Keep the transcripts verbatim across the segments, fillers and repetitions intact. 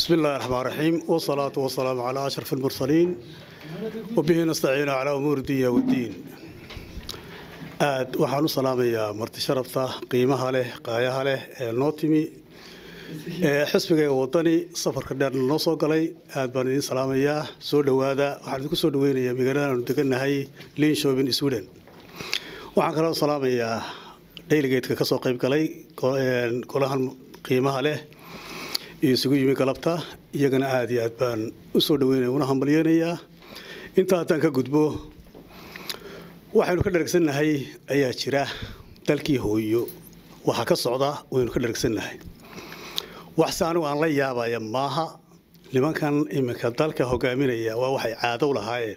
بسم الله الرحمن الرحيم والصلاة والسلام على أشرف المرسلين وبه نستعين على أمور الدنيا والدين. آد وحانو سلامي يا مرتي شرفته قيمها له قايها له النوتمي حسبك وطني سفر كدار النصو قلي آد بانين سلامي يا سود وهذا وحدكو سود وين يا ميغانا نتكلنا هاي لين شوبين السودان وحان كلام سلامي يا ديليجيت كسو قيب قلي كلها قيمها له isugu yimi galabta iyagana aad iyo aad baan u soo dhaweynay una hambalyeynaya inta aan ka gudbo waxaanu ka dhargsanahay ayaa jira dalkii hooyo waxa ka socda waynu ka dhargsanahay wax saan aan la yaabaya maaha nimankan iminka dalka hogaaminaya waa waxay caado u lahaayeen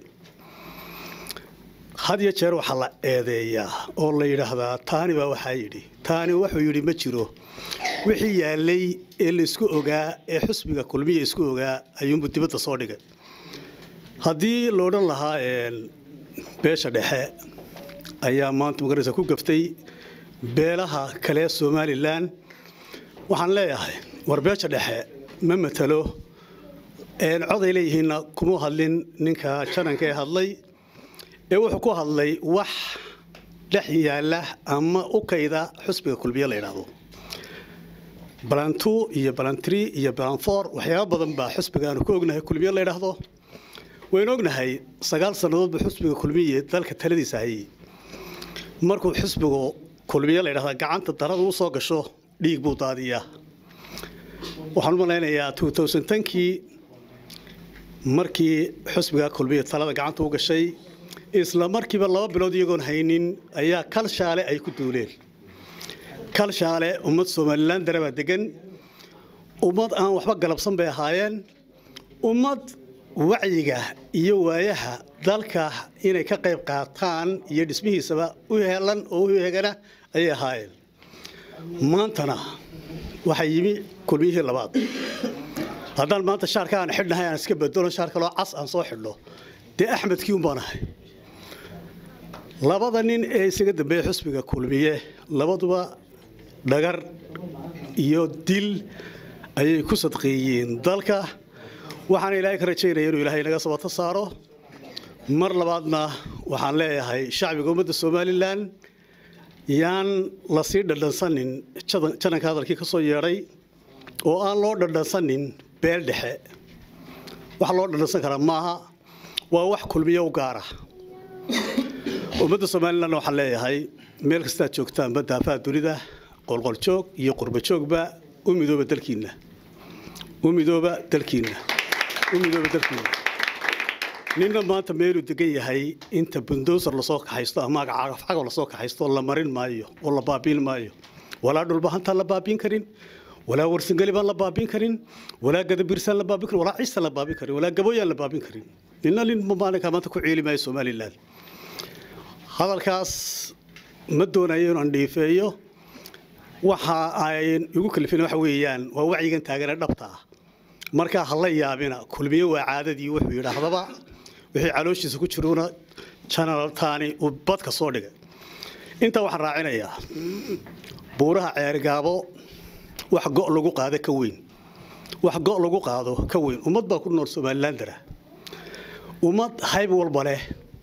had iyo jeer waxa la eedeeyaa oo la yiraahdaa taani baa waxa yiri taani wuxuu yiri ma jiro wixii yaalay ee la isku ogaa ee xusbiga kulmiye isku ogaa ayuu dibadda soo dhigay hadii loo dhan lahaa een beesha dhexe ayaa maanta magaraysa ku gaftay beelaha kale Soomaaliland waxaan leeyahay war beesha dhexe ma matalo een coday leeyihiin kuma hadlin ninka jananka ee hadlay ee wuxuu ku hadlay wax dhex yaala ama u kayda xusbiga kulmiye la yiraahdo balantu iyo balantri iyo balanfor waxyaabo badan baa xusbiga ku ognahay kulmiye la yiraahdo waynu ognahay sagaal sanadood buu xusbiga kulmiye dalka taladiisa hayay markuu xusbigu kulmiye la yiraahdo gacanta darada uu soo gasho dhiig buu daadiyaa waxaan u maleynayaa two thousand ten kii markii xusbiga kulmiye talada gacanta u gashay isla markiiba laba bilood iyagoon haynin ayaa kal shaale ay ku duuleen kal shaale ummad Soomaaliland daraba degan ummad aan waxba galabsan bay ahaayeen ummad wacyiga iyo waayaha dalka inay ka qayb qaataan iyo dhismihiisaba u heelan oo u heegana ay ahaayeen maantana waxa yimi kulmiyihii labaad haddaan maanta shaarka aan xidhnahay aan iska bedelo shaarka loo cas aan soo xidhno de Axmed kii umbanahay labada nin ee isaga dambeeyay xusbiga kulmiye labaduba dhagar iyo dil ayay ku sadqeeyeen dalka waxaan ilaahay ka rajaynayaa inuu ilaahay naga sabata saaro mar labaadna waxaan leeyahay shacbiga ummadda Soomaaliland yaan la sii dhadhansanin jananka hadalkii ka soo yeeray oo aan loo dhadhansanin beel dhexe wax loo dhadhansan kara maaha waa wax kulmiye u gaar ah ummadda Soomaaliland waxaan leeyahay meel kasta joogtaan badaafa dunida qolqol joog iyo qurba joogba u midooba dalkiina u midooba dalkiina u midooba dalkiina ninna maanta meelu degan yahay inta bundoosar la soo kaxaysto ama cagaf cagaf la soo kaxaysto la marin maayo oo la baabiin maayo walaa dhulba hanta la baabiin karin walaa warsangali baan la baabiin karin walaa gadabirsan la baabiin karin walaa ciisa la baabiin karin walaa gabooyaan la baabiin karin ninna lin maalinka maanta ku ciilimayo Soomaaliland hadalkaas ma doonayo inaan dhiifeeyo waxa ay ugu kalifin waxa weeyaan waa wacyigan taageera dhabta ah marka hal yaabina kulmiye waa caadadii wuxuu yiraahdaba wixii calooshiisa ku jiruna channel taani oo badka soo dhigay inta waxaan raacinayaa buuraha ceergaabo wax go' lagu qaado ka weyn wax go' lagu qaado ka weyn ummad baa ku nool Soomaaliland dara ummad hayb walba leh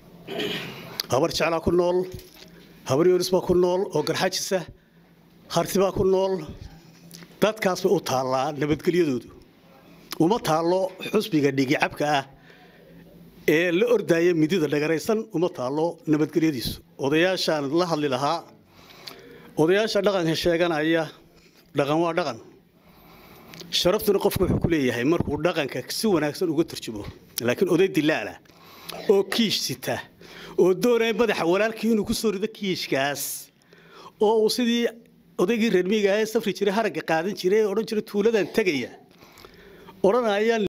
habar jecel ku nool habar yoonis baa ku nool oo garxajisa harti baa ku nool dadkaas u taala nabadgelyadoodu uma taalo xusbiga dhigi cabka ah ee la ordaya midida dhagaraysan uma taalo nabadgelyadiisu odayaashan la hadli lahaa odayaasha dhaqanka sheeganaya dhaqan waa dhaqan sharaftuna qofku wuxuu ku leeyahay markuu dhaqanka si wanaagsan uga turjumo laakiin oday dilaala oo kiish sita oo doonay madaxa walaalkii inuu ku soo rido kiishkaas oo uu sidii odaygii reer miyiga ah safri jiray haraga qaadan jiray oo oran jiray tuuladan tagaya oranayaan